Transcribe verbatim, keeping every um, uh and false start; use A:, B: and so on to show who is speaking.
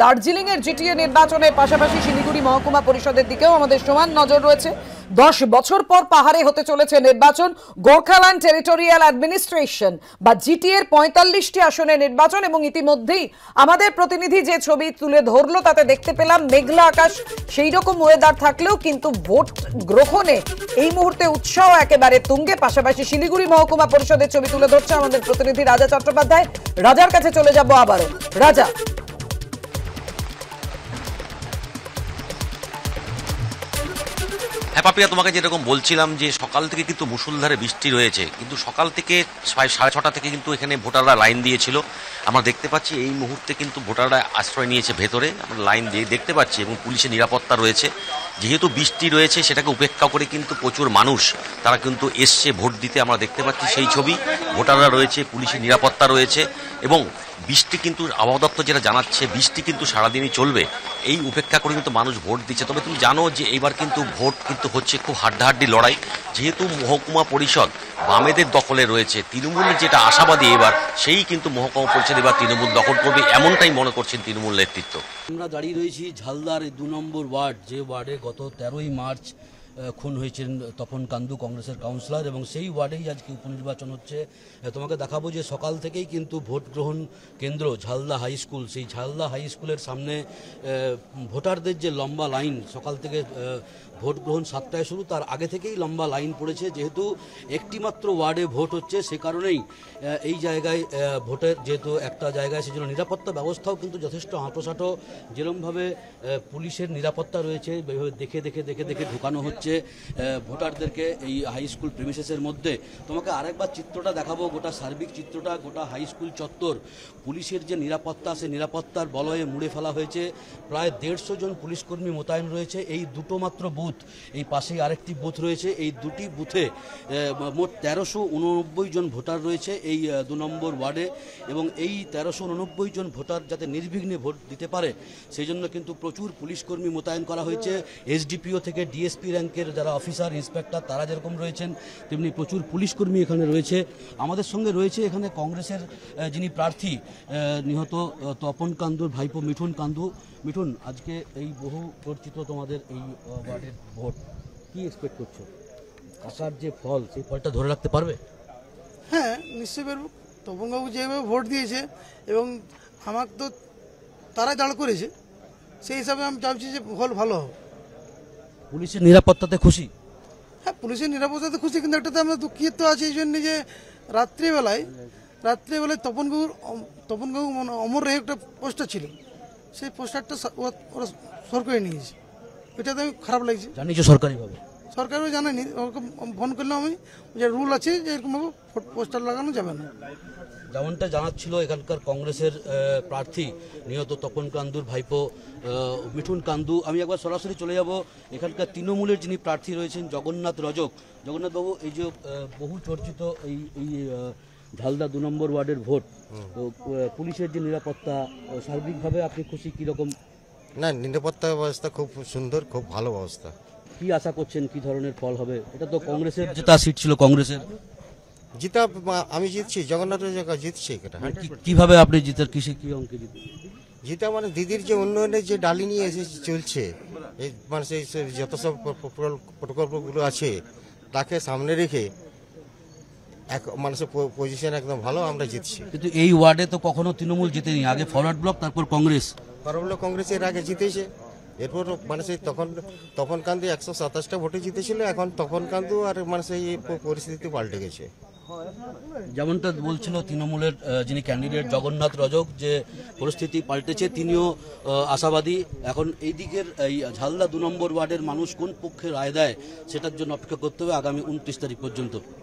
A: দার্জিলিং এর জিটিএ নির্বাচনের পাশাপাশি শিলিগুড়ি মহকুমা পরিষদের দিকেও আমাদের সমান নজর রয়েছে। দশ বছর পর পাহাড়ে হতে চলেছে নির্বাচন। গোর্খাল্যান্ড টেরিটোরিয়াল অ্যাডমিনিস্ট্রেশন বা জিটিএ এর পঁয়তাল্লিশটি আসনে নির্বাচন, এবং ইতিমধ্যেই আমাদের প্রতিনিধি যে ছবি তুলে ধরলো তাতে দেখতে পেলাম মেঘলা আকাশ, সেই রকম ওয়েদার থাকলেও কিন্তু ভোট গ্রহণে এই মুহূর্তে উৎসাহ একেবারে তুঙ্গে। পাশাপাশি শিলিগুড়ি মহকুমা পরিষদের ছবি তুলে ধরছে আমাদের প্রতিনিধি রাজা চট্টোপাধ্যায়। রাজার কাছে চলে যাব আবারও। রাজা,
B: হ্যাঁ পাপিয়া, তোমাকে যেরকম বলছিলাম যে সকাল থেকে কিন্তু মুষলধারে বৃষ্টি রয়েছে, কিন্তু সকাল থেকে প্রায় সাড়ে ছটা থেকে কিন্তু এখানে ভোটাররা লাইন দিয়েছিল। আমরা দেখতে পাচ্ছি এই মুহূর্তে কিন্তু ভোটাররা আশ্রয় নিয়েছে ভেতরে, আমরা লাইন দিয়ে দেখতে পাচ্ছি, এবং পুলিশের নিরাপত্তা রয়েছে। যেহেতু বৃষ্টি রয়েছে সেটাকে উপেক্ষা করে কিন্তু প্রচুর মানুষ তারা কিন্তু এসছে ভোট দিতে, আমরা দেখতে পাচ্ছি সেই ছবি। ভোটাররা রয়েছে, পুলিশের নিরাপত্তা রয়েছে, এবং বৃষ্টি কিন্তু আবহাওয়া দপ্তর যেটা জানাচ্ছে বৃষ্টি কিন্তু সারাদিনই চলবে, এই উপেক্ষা করে কিন্তু মানুষ ভোট দিচ্ছে। তবে তুমি জানো যে এইবার কিন্তু ভোট কিন্তু হচ্ছে খুব হাড্ডাহাড্ডি লড়াই, যেহেতু মহকুমা পরিষদ বামেদের দখলে রয়েছে। তৃণমূলের যেটা আশাবাদী এবার, সেই কিন্তু মহকুমা পরিষদ এবার তৃণমূল দখল করবে, এমনটাই মনে করছেন তৃণমূল নেতৃত্ব।
C: আমরা দাঁড়িয়ে রয়েছি ঝালদার দু নম্বর ওয়ার্ড, যে ওয়ার্ডে গত তেরোই মার্চ খুন হয়েছেন তপন কান্দু, কংগ্রেসের কাউন্সিলর, এবং সেই ওয়ার্ডেই আজকে উপনির্বাচন হচ্ছে। তোমাকে দেখাবো যে সকাল থেকেই কিন্তু ভোট গ্রহণ কেন্দ্র ঝালদা হাই স্কুল, সেই ঝালদা হাই স্কুলের সামনে ভোটারদের যে লম্বা লাইন, সকাল থেকে ভোট গ্রহণ সাতটায় শুরু, তার আগে থেকেই লম্বা লাইন পড়েছে। যেহেতু একটি মাত্র ওয়ার্ডে ভোট হচ্ছে, সে কারণেই এই জায়গায় ভোটের যেহেতু একটা জায়গায়, সেজন্য নিরাপত্তা ব্যবস্থাও কিন্তু যথেষ্ট হাঁটোসাঁটো। যেরকমভাবে পুলিশের নিরাপত্তা রয়েছে, দেখে দেখে দেখে দেখে ঢুকানো হচ্ছে ভোটারদেরকে এই হাই স্কুল প্রিমিসেসের মধ্যে। তোমাকে আরেকবার চিত্রটা দেখাবো, গোটা সার্বিক চিত্রটা। গোটা হাই স্কুল চত্বর পুলিশের যে নিরাপত্তা, সেই নিরাপত্তার বলয়ে মুড়ে ফেলা হয়েছে। প্রায় দেড়শো জন পুলিশকর্মী মোতায়েন রয়েছে। এই দুটো মাত্র বুথ, এই পাশেই আরেকটি বুথ রয়েছে, এই দুটি বুথে মোট তেরোশো উননব্বই জন ভোটার রয়েছে এই দু নম্বর ওয়ার্ডে, এবং এই তেরোশো উননব্বই জন ভোটার যাতে নির্বিঘ্নে ভোট দিতে পারে সেই জন্য কিন্তু প্রচুর পুলিশকর্মী মোতায়েন করা হয়েছে। এসডিপিও থেকে ডিএসপি র্যাঙ্কের যারা অফিসার, ইন্সপেক্টর, তারা যেরকম রয়েছেন তেমনি প্রচুর পুলিশকর্মী এখানে রয়েছে। আমাদের সঙ্গে রয়েছে এখানে কংগ্রেসের যিনি প্রার্থী নিহত তপন কান্দুর ভাইপো মিঠুন কান্দু। মিঠুন, আজকে এই বহু চর্চিত তোমাদের এই ওয়ার্ডের ভোট, কি এক্সপেক্ট করছো? আসার যে ফল, সেই ফলটা ধরে রাখতে পারবে?
D: হ্যাঁ, নিশ্চয়ই পারবো। তপনবাবু যেভাবে ভোট দিয়েছে এবং আমার তো তারাই দাঁড় করেছে, সেই হিসাবে আমি চাইছি যে ফল ভালো হবে।
C: পুলিশের নিরাপত্তাতে খুশি?
D: হ্যাঁ, পুলিশের নিরাপত্তাতে খুশি, কিন্তু একটাতে আমরা দুঃখিত আছি এই জন্য যে রাত্রিবেলায় রাত্রিবেলায় তপনবাবুর তপনবাবু অমর রেহে একটা পোস্টার ছিল, সেই পোস্টারটা ওরা সরকারি নিয়েছে, এটাতে আমি খারাপ লাগছে।
C: জানিয়েছো সরকারিভাবে?
D: সরকারও জানায়নি, ফোন করলাম আমি, যে রুল আছে যে এরকমভাবে পোস্টার লাগানো যাবে না।
C: যেমনটা জানাচ্ছিল এখানকার কংগ্রেসের প্রার্থী নিহত তপন কান্দুর ভাইপো মিঠুন কান্দু। আমি একবার সরাসরি চলে যাব এখানকার তৃণমূলের যিনি প্রার্থী রয়েছেন জগন্নাথ রজক। জগন্নাথবাবু, এই যে বহু চর্চিত এই এই ঝালদা দু নম্বর ওয়ার্ডের ভোট, তো পুলিশের যে নিরাপত্তা, সার্বিকভাবে আপনি খুশি কীরকম?
E: না, নিরাপত্তা ব্যবস্থা খুব সুন্দর, খুব ভালো ব্যবস্থা।
C: কি আশা করছেন, কি ধরনের ফল হবে? এটা তো কংগ্রেসের জেতা সিট ছিল, কংগ্রেসের
E: জিতা আমি জিতছি, জগন্নাথ জায়গা জিতছি। এটা
C: কিভাবে আপনি জিতার, কিসে কি অঙ্কে জিত
E: জিতা মানে দিদির যে উন্নয়নের যে ডালি নিয়ে এসে চলছে, এই মানে সেই যত সব প্রকল্পগুলো আছে তাকে সামনে রেখে এক মানুষের পজিশন একদম ভালো, আমরা জিতছি।
C: কিন্তু এই ওয়ার্ডে তো কখনো তৃণমূল জিতেনি, আগে ফরওয়ার্ড ব্লক, তারপর কংগ্রেস।
E: ফরওয়ার্ড ব্লক কংগ্রেসের আগে জিতেছে, এরপর মানে সেই তখন তপন কান্দু একশো সাতাশটা ভোটে জিতেছিল, এখন তপন কান্দু আর মানে সেই পরিস্থিতি পাল্টে গেছে।
C: যেমনটা বলছিল তৃণমূলের যিনি ক্যান্ডিডেট জগন্নাথ রজক, যে পরিস্থিতি পাল্টেছে, তিনিও আশাবাদী। এখন এই দিকের এই ঝালদা দু নম্বর ওয়ার্ডের মানুষ কোন পক্ষে রায় দেয় সেটার জন্য অপেক্ষা করতে হবে আগামী উনত্রিশ তারিখ পর্যন্ত।